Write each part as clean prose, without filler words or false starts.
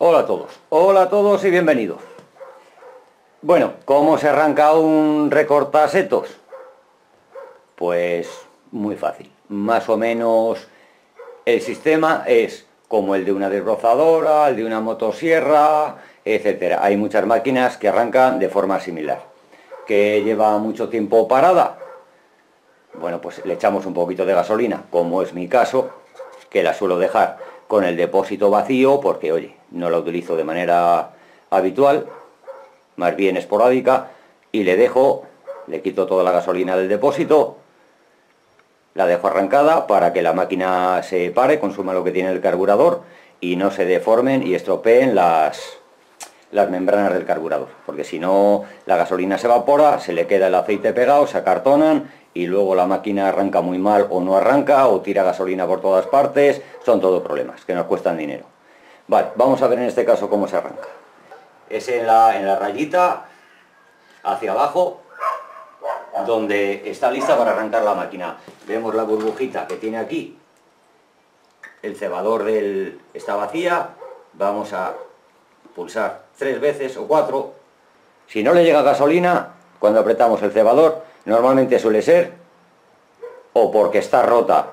Hola a todos y bienvenidos. Bueno, ¿cómo se arranca un recortasetos? Pues muy fácil. Más o menos el sistema es como el de una desbrozadora, el de una motosierra, etcétera. Hay muchas máquinas que arrancan de forma similar. ¿Que lleva mucho tiempo parada? Bueno, pues le echamos un poquito de gasolina, como es mi caso, que la suelo dejar con el depósito vacío porque, oye, no la utilizo de manera habitual, más bien esporádica, y le quito toda la gasolina del depósito, la dejo arrancada para que la máquina se pare, consuma lo que tiene el carburador y no se deformen y estropeen las membranas del carburador, porque si no la gasolina se evapora, se le queda el aceite pegado, se acartonan y luego la máquina arranca muy mal o no arranca o tira gasolina por todas partes. Son todos problemas que nos cuestan dinero. Vale, vamos a ver en este caso cómo se arranca. Es en la rayita hacia abajo donde está lista para arrancar la máquina. Vemos la burbujita que tiene aquí, el cebador está vacía. Vamos a pulsar 3 veces o 4. Si no le llega gasolina cuando apretamos el cebador, normalmente suele ser o porque está rota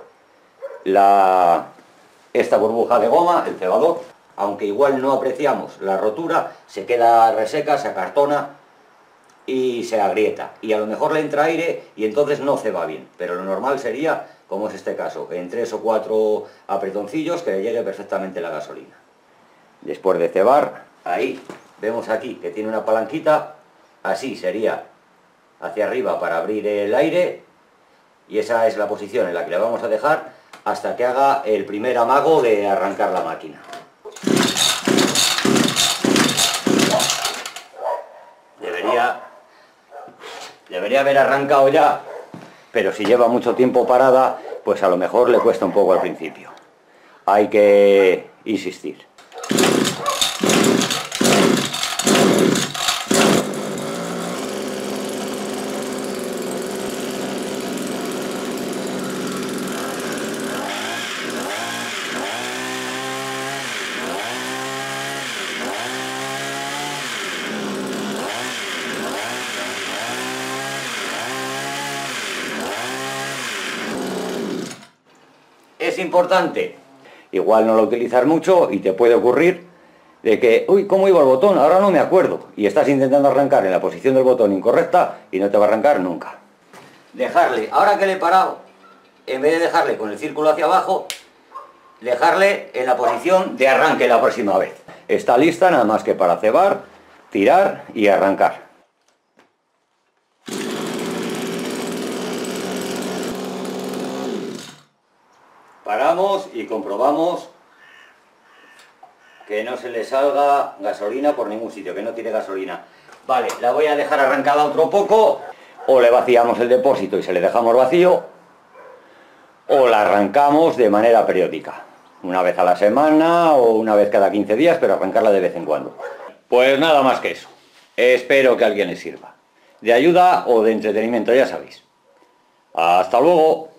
esta burbuja de goma, el cebador, aunque igual no apreciamos la rotura, se queda reseca, se acartona y se agrieta, y a lo mejor le entra aire y entonces no ceba bien, pero lo normal sería, como es este caso, en 3 o 4 apretoncillos que le llegue perfectamente la gasolina. Después de cebar, ahí vemos aquí que tiene una palanquita, así sería hacia arriba para abrir el aire, y esa es la posición en la que le vamos a dejar hasta que haga el primer amago de arrancar la máquina. Debería haber arrancado ya, pero si lleva mucho tiempo parada, pues a lo mejor le cuesta un poco al principio. Hay que insistir. Es importante, igual no lo utilizas mucho y te puede ocurrir de que, uy, ¿cómo iba el botón? Ahora no me acuerdo. Y estás intentando arrancar en la posición del botón incorrecta y no te va a arrancar nunca. Dejarle, ahora que le he parado, en vez de dejarle con el círculo hacia abajo, dejarle en la posición de arranque la próxima vez. Está lista nada más que para cebar, tirar y arrancar. Paramos y comprobamos que no se le salga gasolina por ningún sitio, que no tire gasolina. Vale, la voy a dejar arrancada otro poco, o le vaciamos el depósito y se le dejamos vacío, o la arrancamos de manera periódica, una vez a la semana o una vez cada 15 días, pero arrancarla de vez en cuando. Pues nada más que eso. Espero que a alguien le sirva. De ayuda o de entretenimiento, ya sabéis. ¡Hasta luego!